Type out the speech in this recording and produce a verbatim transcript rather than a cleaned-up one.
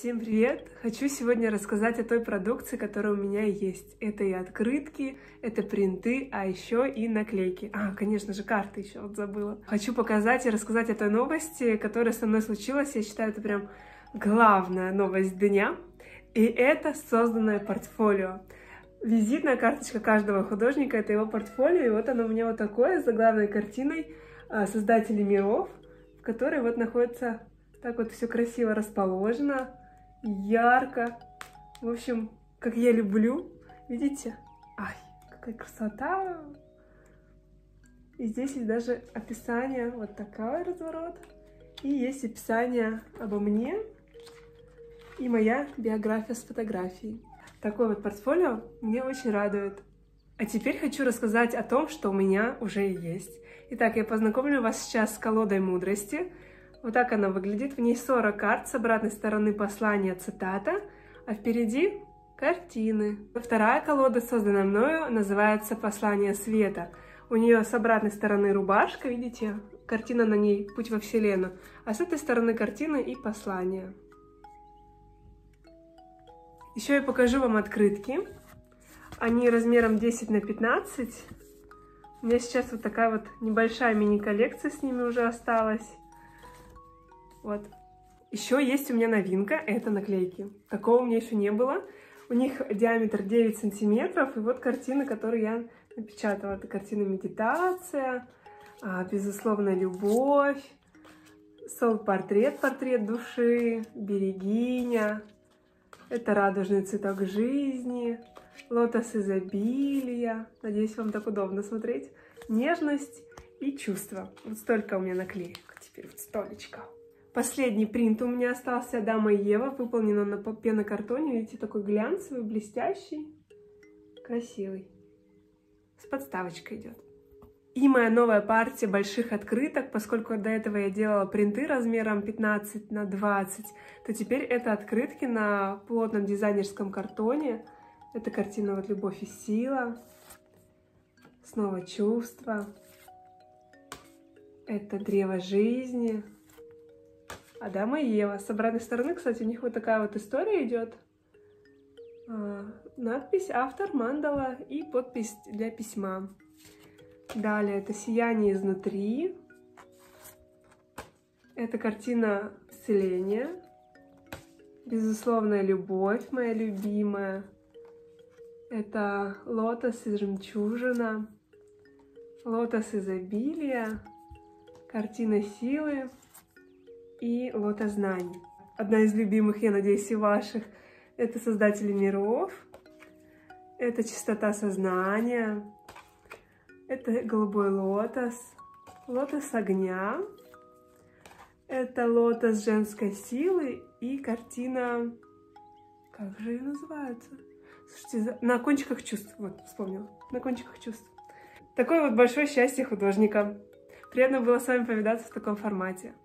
Всем привет! Хочу сегодня рассказать о той продукции, которая у меня есть. Это и открытки, это принты, а еще и наклейки. А, конечно же, карты еще вот забыла. Хочу показать и рассказать о той новости, которая со мной случилась. Я считаю, это прям главная новость дня. И это созданное портфолио. Визитная карточка каждого художника — это его портфолио. И вот оно у меня вот такое, с заглавной картиной «Создатели миров», в которой вот находится так вот все красиво расположено, ярко. В общем, как я люблю. Видите? Ай, какая красота! И здесь есть даже описание, вот такой разворот. И есть описание обо мне и моя биография с фотографией. Такое вот портфолио мне очень радует. А теперь хочу рассказать о том, что у меня уже есть. Итак, я познакомлю вас сейчас с колодой мудрости. Вот так она выглядит. В ней сорок карт, с обратной стороны послание, цитата, а впереди картины. Вторая колода, созданная мною, называется «Послание света». У нее с обратной стороны рубашка, видите, картина на ней «Путь во Вселенную», а с этой стороны картина и послание. Еще я покажу вам открытки. Они размером десять на пятнадцать. У меня сейчас вот такая вот небольшая мини-коллекция с ними уже осталась. Вот. Еще есть у меня новинка, это наклейки. Такого у меня еще не было. У них диаметр девять сантиметров. И вот картины, которые я напечатала. Это картина «Медитация», «Безусловная любовь», «Сол-портрет», «Портрет души», «Берегиня». Это «Радужный цветок жизни», «Лотос изобилия». Надеюсь, вам так удобно смотреть. «Нежность» и «Чувство». Вот столько у меня наклеек. Теперь вот столечко. Последний принт у меня остался «Адама и Ева», выполнена на пенокартоне. Видите, такой глянцевый, блестящий, красивый. С подставочкой идет. И моя новая партия больших открыток, поскольку до этого я делала принты размером пятнадцать на двадцать, то теперь это открытки на плотном дизайнерском картоне. Это картина вот «Любовь и сила», снова «Чувство», это «Древо жизни», «Адам и Ева». С обратной стороны, кстати, у них вот такая вот история идет. А, надпись «Автор», мандала и подпись для письма. Далее это «Сияние изнутри». Это картина «Исцеление». «Безусловная любовь», моя любимая. Это «Лотос из жемчужина», «Лотос изобилия», картина «Силы» и «Лотос знаний». Одна из любимых, я надеюсь, и ваших, это «Создатели миров», это «Чистота сознания», это «Голубой лотос», «Лотос огня», это «Лотос женской силы» и картина, как же ее называется? Слушайте, «На кончиках чувств», вот, вспомнила, «На кончиках чувств». Такое вот большое счастье художника. Приятно было с вами повидаться в таком формате.